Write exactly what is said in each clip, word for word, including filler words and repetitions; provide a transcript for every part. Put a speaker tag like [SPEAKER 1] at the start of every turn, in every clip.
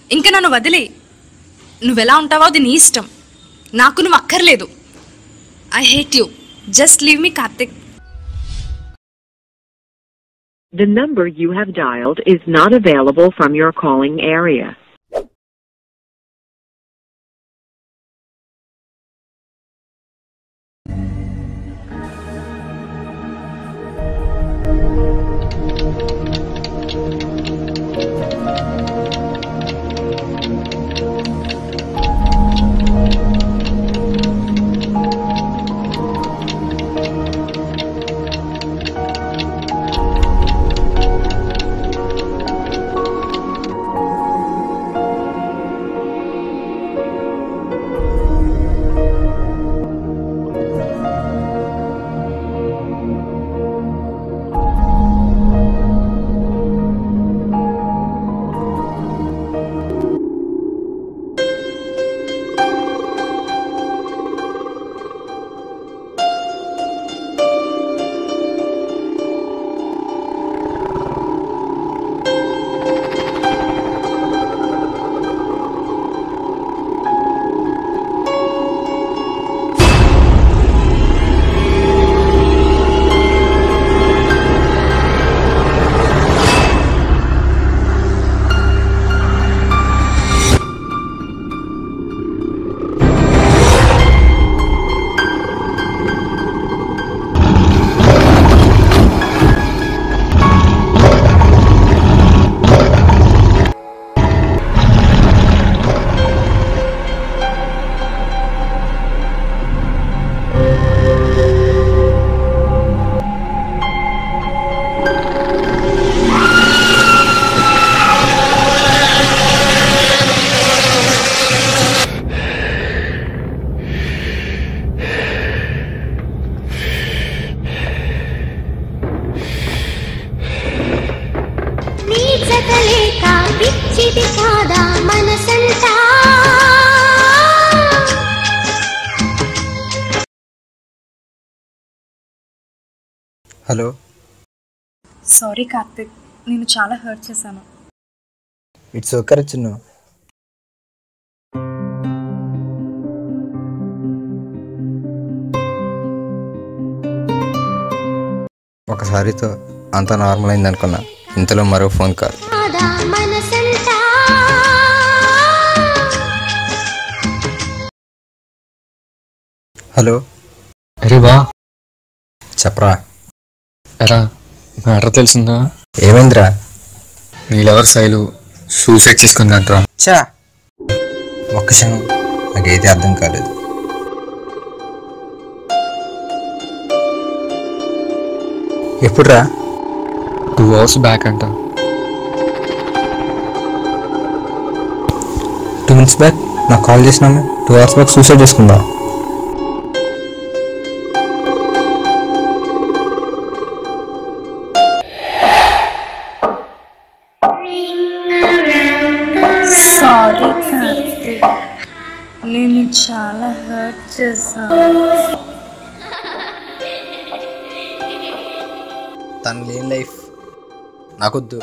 [SPEAKER 1] ఇంకా నన్ను వదిలే. నువ్వెలా ఉంటావో అది నీ ఇష్టం. నాకు నువ్వు అక్కర్లేదు. I hate you. Just leave me Karthik.
[SPEAKER 2] The number you have dialed is not available from your calling area.
[SPEAKER 3] Hello.
[SPEAKER 1] Sorry Karthik, నేను చాలా హర్ట్ చేశాను.
[SPEAKER 3] It's okay Chinnu. ఒకసారితో అంతా నార్మల్ అయింది అనుకున్నా, ఇంతలో మరో ఫోన్ కాల్. హలో.
[SPEAKER 4] అరే బా,
[SPEAKER 3] చెప్పరా.
[SPEAKER 4] ఎరా మ్యాటర్ తెలిసిందా?
[SPEAKER 3] ఏమైందిరా?
[SPEAKER 4] నీళ్ళెవరు శైలు సూసైడ్ చేసుకుందంటరా.
[SPEAKER 3] చా, ఒక్క క్షణం నాకైతే అర్థం కాలేదు. ఎప్పుడురా?
[SPEAKER 4] టూ అవర్స్ బ్యాక్ అంట.
[SPEAKER 3] టూ మినిట్స్ బ్యాక్ నాకు కాల్ చేసినాము. టూ అవర్స్ బ్యాక్ సూసైడ్ చేసుకుందా?
[SPEAKER 1] సారీ కార్తిక్, నేను చాలా హర్ట్ చేశాను.
[SPEAKER 3] తన లేని లైఫ్ నాకొద్దు.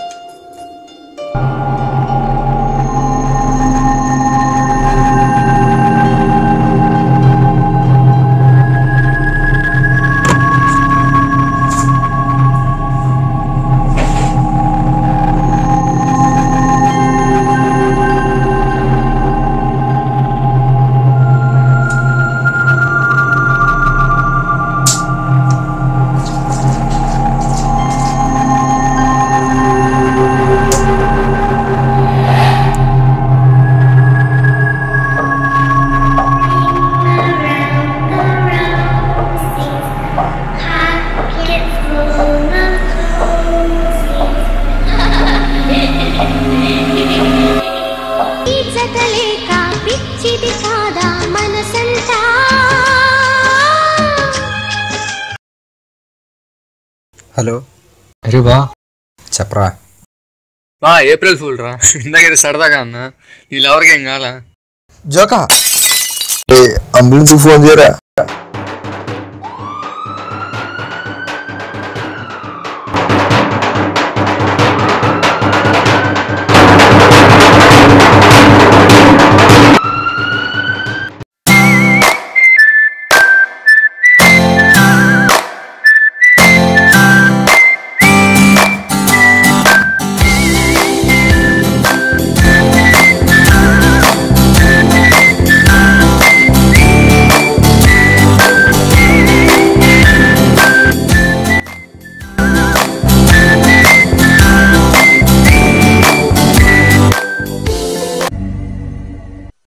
[SPEAKER 3] హలో.
[SPEAKER 4] అరే బా,
[SPEAKER 3] చెప్పరా.
[SPEAKER 4] బా ఏప్రిల్ ఫుల్ రా, ఇందాకైతే సరదాగా అన్నా. వీళ్ళెవరికేం కాలా?
[SPEAKER 3] జోకా, అంబులెన్స్ ఫోన్ చేయరా.